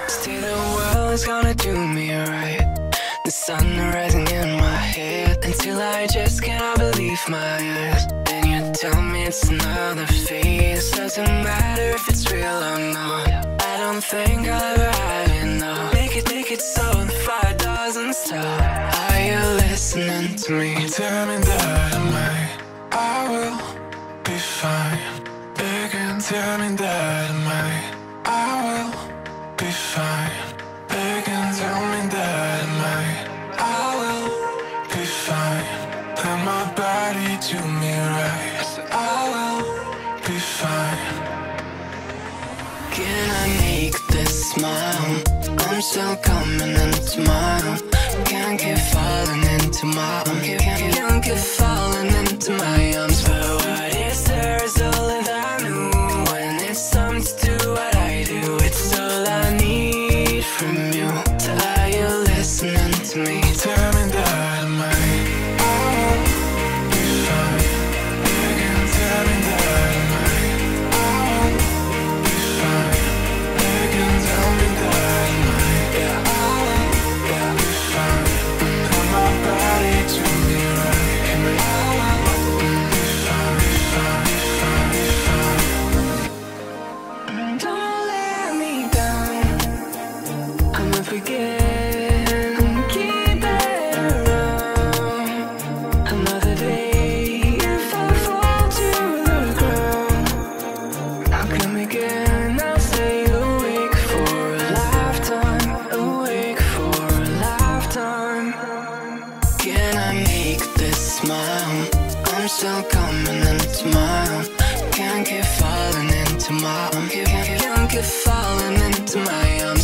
Say the world is gonna do me right. The sun rising in my head until I just cannot believe my eyes. Then you tell me it's another phase. Doesn't matter if it's real or not. I don't think I'll ever have enough. Make it so the fire doesn't stop. Are you listening to me? Tell me that I will be fine. Begging, tell me that I will be fine. Begging, tell me that I will be fine. Let my body do me right. I will be fine. Can I make this smile? I'm still coming into my own. Can't keep falling into my own. Can't keep falling into my arms. But what is there is all that I knew. When it's time to do what I do, it's all I need from you. So are you listening to me? Tell me that I will be fine. Begging, tell me that I will be fine. Begging, tell me that I will be fine. Let my body do me right. I will be fine, be fine, be fine, be fine. Don't let me down. I'm up again. Keep it around. Another day, if I fall to the ground, I'll come again. I'll stay awake for a lifetime. Awake for a lifetime. Can I make this smile? I'm still coming into my own. Can't keep falling into my own. Can't keep falling into my arms.